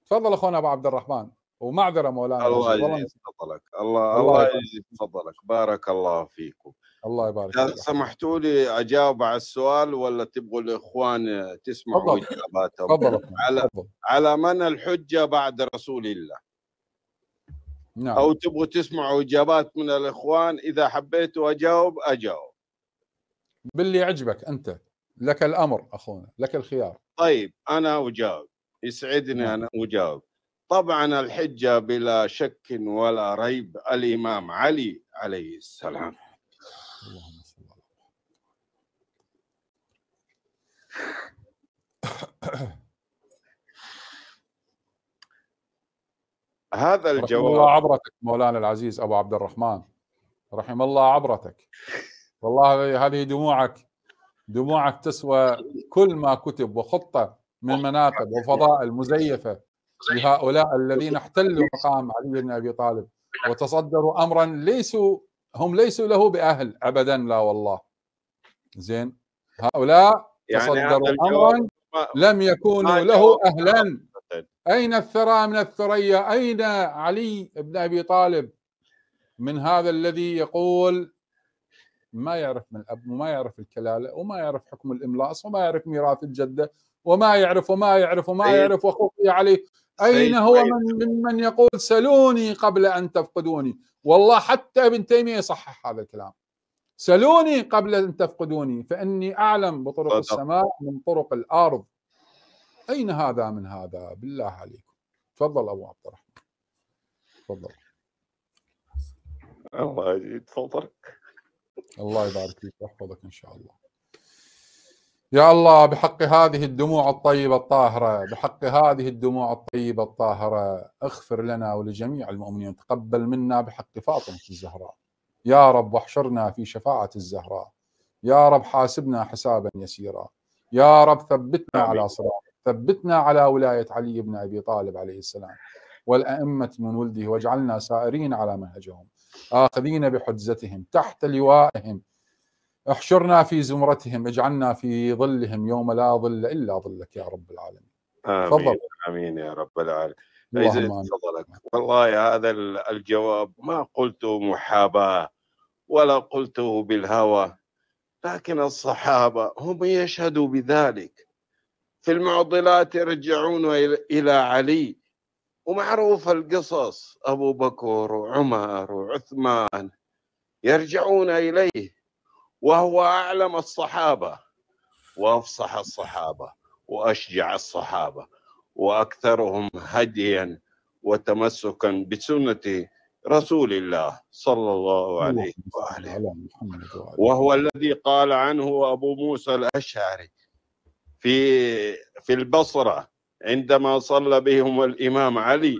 تفضل اخونا ابو عبد الرحمن، ومعذره مولانا الله العزيز. والله يجزيك فضلك، الله يجزيك فضلك، بارك الله فيكم. الله يبارك إذا فيك. سمحتوا لي أجاوب على السؤال ولا تبغوا الإخوان تسمعوا إجاباتهم؟ تفضل على من الحجة بعد رسول الله؟ نعم. أو تبغوا تسمعوا إجابات من الإخوان؟ إذا حبيتوا أجاوب. باللي يعجبك أنت، لك الأمر أخونا، لك الخيار. طيب أنا أجاوب، يسعدني أنا أجاوب. طبعا الحجة بلا شك ولا ريب الإمام علي عليه السلام. اللهم صل على هذا الجواب. رحم الله عبرتك مولانا العزيز أبو عبد الرحمن، رحم الله عبرتك. والله هذه دموعك تسوى كل ما كتب وخطة من مناقب وفضائل مزيفة لهؤلاء الذين احتلوا مقام علي بن أبي طالب وتصدروا أمرا ليسوا له بأهل أبدا، لا والله. زين، هؤلاء تصدروا أمرا لم يكونوا له أهلا. أين الثرى من الثريا؟ أين علي بن أبي طالب من هذا الذي يقول ما يعرف من الأب وما يعرف الكلالة وما يعرف حكم الإملاص وما يعرف ميراث الجدة وما يعرف وأخوك علي؟ أين هو من يقول سلوني قبل أن تفقدوني؟ والله حتى ابن تيمية يصحح هذا الكلام، سلوني قبل أن تفقدوني فإني أعلم بطرق السماء من طرق الأرض. أين هذا من هذا بالله عليكم؟ تفضل أبو عبد الرحمن، تفضل. الله يزيد فضلك. الله يبارك فيك ويحفظك إن شاء الله. يا الله بحق هذه الدموع الطيبة الطاهرة، بحق هذه الدموع الطيبة الطاهرة، اغفر لنا ولجميع المؤمنين، تقبل منا بحق فاطمة الزهراء يا رب، واحشرنا في شفاعة الزهراء يا رب، حاسبنا حسابا يسيرا يا رب، ثبتنا على صراط، ثبتنا على ولاية علي بن أبي طالب عليه السلام والأئمة من ولده، واجعلنا سائرين على منهجهم آخذين بحجزتهم تحت لوائهم، احشرنا في زمرتهم، اجعلنا في ظلهم يوم لا ظل إلا ظلك يا رب العالمين. آمين. فضل. آمين يا رب العالمين. اللهم فضلك. والله هذا الجواب ما قلته محاباة ولا قلته بالهوى، لكن الصحابة هم يشهدوا بذلك. في المعضلات يرجعون إلى علي، ومعروف القصص، أبو بكر وعمر وعثمان يرجعون إليه، وهو أعلم الصحابة وأفصح الصحابة وأشجع الصحابة وأكثرهم هديا وتمسكا بسنة رسول الله صلى الله عليه وآله، وهو الذي قال عنه أبو موسى الأشعري في البصرة عندما صلى بهم الإمام علي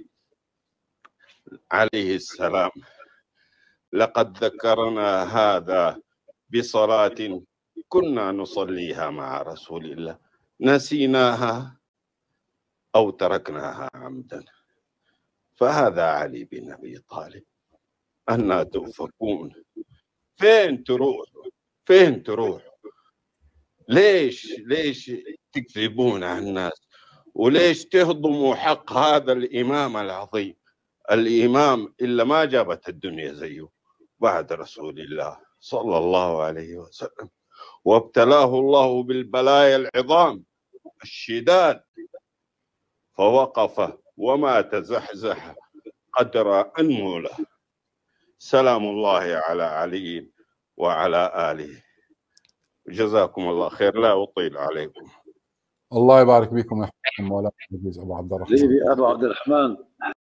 عليه السلام: لقد ذكرنا هذا بصلاة كنا نصليها مع رسول الله نسيناها أو تركناها عمدا. فهذا علي بن أبي طالب. أنا تؤفكون؟ فين تروح؟ ليش تكذبون على الناس؟ وليش تهضموا حق هذا الإمام العظيم، الإمام إلا ما جابت الدنيا زيه بعد رسول الله صلى الله عليه وسلم، وابتلاه الله بالبلايا العظام الشداد فوقف وما تزحزح قدر أنمله. سلام الله على علي وعلى آله. جزاكم الله خير، لا أطيل عليكم. الله يبارك بكم ويحفظكم مولانا العزيز أبو عبد الرحمن. أبو عبد الرحمن